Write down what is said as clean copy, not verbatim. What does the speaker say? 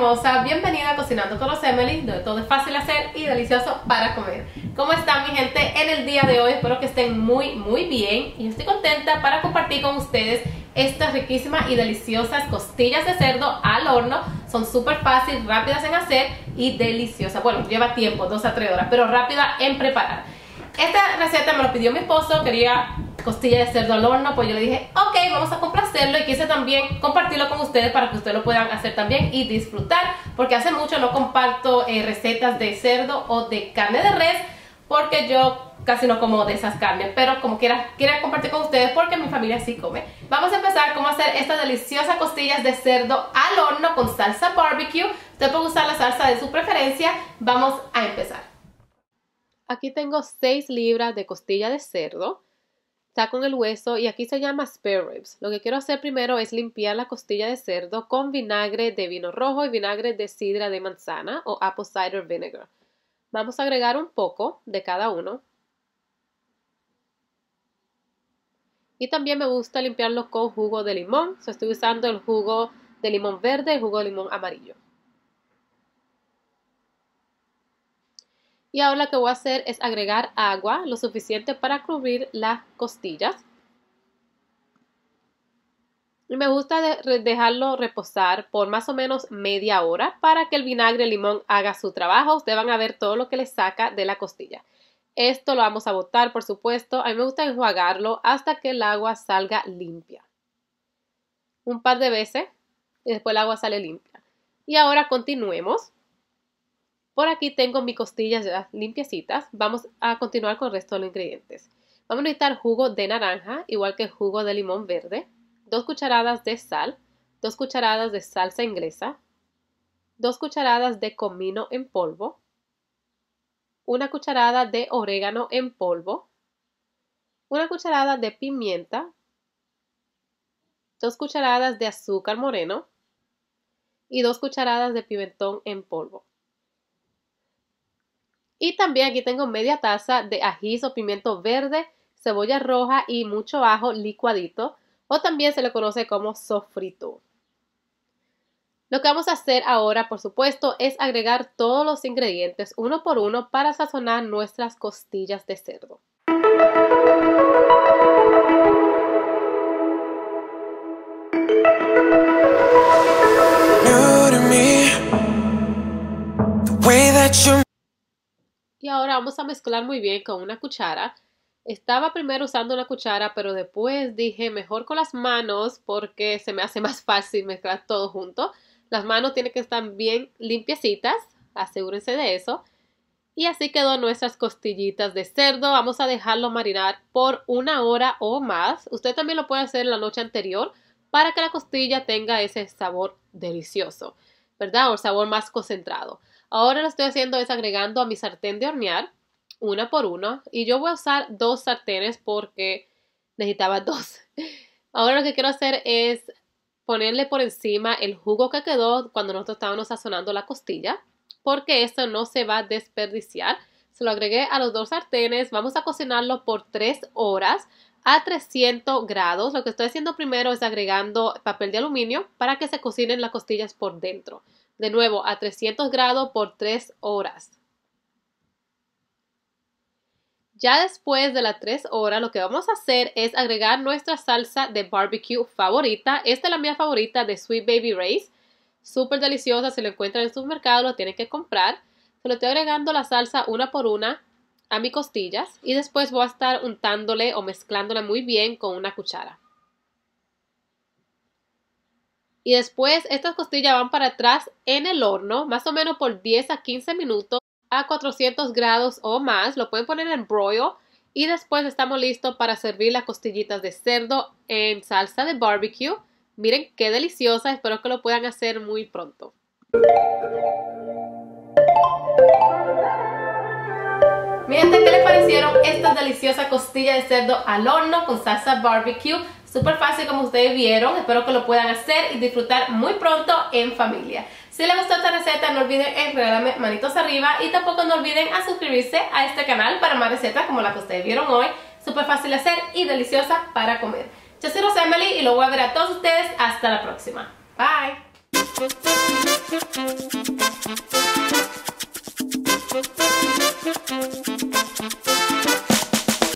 hermosa, bienvenida a Cocinando con los Emily, donde todo es fácil de hacer y delicioso para comer. ¿Cómo están mi gente en el día de hoy? Espero que estén muy bien y estoy contenta para compartir con ustedes estas riquísimas y deliciosas costillas de cerdo al horno. Son súper fáciles, rápidas en hacer y deliciosas. Bueno, lleva tiempo, 2 a 3 horas, pero rápida en preparar. Esta receta me lo pidió mi esposo, quería costilla de cerdo al horno, pues yo le dije, ok, vamos a complacerlo y quise también compartirlo con ustedes para que ustedes lo puedan hacer también y disfrutar, porque hace mucho no comparto recetas de cerdo o de carne de res, porque yo casi no como de esas carnes, pero como quiera compartir con ustedes porque mi familia sí come. Vamos a empezar cómo hacer estas deliciosas costillas de cerdo al horno con salsa barbecue. Usted puede usar la salsa de su preferencia. Vamos a empezar. Aquí tengo 6 libras de costilla de cerdo. Está con el hueso y aquí se llama spare ribs. Lo que quiero hacer primero es limpiar la costilla de cerdo con vinagre de vino rojo y vinagre de sidra de manzana o apple cider vinegar. Vamos a agregar un poco de cada uno. Y también me gusta limpiarlo con jugo de limón. Estoy usando el jugo de limón verde y el jugo de limón amarillo. Y ahora lo que voy a hacer es agregar agua, lo suficiente para cubrir las costillas. Y me gusta dejarlo reposar por más o menos media hora para que el vinagre y el limón haga su trabajo. Ustedes van a ver todo lo que le saca de la costilla. Esto lo vamos a botar, por supuesto. A mí me gusta enjuagarlo hasta que el agua salga limpia. Un par de veces y después el agua sale limpia. Y ahora continuemos. Por aquí tengo mis costillas ya limpiecitas. Vamos a continuar con el resto de los ingredientes. Vamos a necesitar jugo de naranja, igual que jugo de limón verde, 2 cucharadas de sal, 2 cucharadas de salsa inglesa, 2 cucharadas de comino en polvo, 1 cucharada de orégano en polvo, 1 cucharada de pimienta, 2 cucharadas de azúcar moreno y 2 cucharadas de pimentón en polvo. Y también aquí tengo media taza de ají o pimiento verde, cebolla roja y mucho ajo licuadito, o también se le conoce como sofrito. Lo que vamos a hacer ahora, por supuesto, es agregar todos los ingredientes uno por uno para sazonar nuestras costillas de cerdo. Y ahora vamos a mezclar muy bien con una cuchara. Estaba primero usando una cuchara, pero después dije mejor con las manos porque se me hace más fácil mezclar todo junto. Las manos tienen que estar bien limpiecitas, asegúrense de eso. Y así quedó nuestras costillitas de cerdo. Vamos a dejarlo marinar por 1 hora o más. Usted también lo puede hacer la noche anterior para que la costilla tenga ese sabor delicioso, ¿verdad? O el sabor más concentrado. Ahora lo estoy haciendo es agregando a mi sartén de hornear, 1 por 1. Y yo voy a usar 2 sartenes porque necesitaba 2. Ahora lo que quiero hacer es ponerle por encima el jugo que quedó cuando nosotros estábamos sazonando la costilla, porque esto no se va a desperdiciar. Se lo agregué a los 2 sartenes. Vamos a cocinarlo por 3 horas a 300 grados. Lo que estoy haciendo primero es agregando papel de aluminio para que se cocinen las costillas por dentro. De nuevo, a 300 grados por 3 horas. Ya después de las 3 horas, lo que vamos a hacer es agregar nuestra salsa de barbecue favorita. Esta es la mía favorita de Sweet Baby Ray's. Súper deliciosa, si lo encuentran en el supermercado lo tienen que comprar. Se lo estoy agregando la salsa 1 por 1 a mis costillas y después voy a estar untándole o mezclándole muy bien con una cuchara. Y después estas costillas van para atrás en el horno, más o menos por 10 a 15 minutos a 400 grados o más. Lo pueden poner en broil y después estamos listos para servir las costillitas de cerdo en salsa de barbecue. Miren qué deliciosa, espero que lo puedan hacer muy pronto. Miren, ¿qué les parecieron estas deliciosas costillas de cerdo al horno con salsa barbecue? Súper fácil como ustedes vieron, espero que lo puedan hacer y disfrutar muy pronto en familia. Si les gustó esta receta no olviden regalarme manitos arriba y tampoco no olviden a suscribirse a este canal para más recetas como la que ustedes vieron hoy. Súper fácil de hacer y deliciosa para comer. Yo soy Rosemary y lo voy a ver a todos ustedes hasta la próxima. Bye.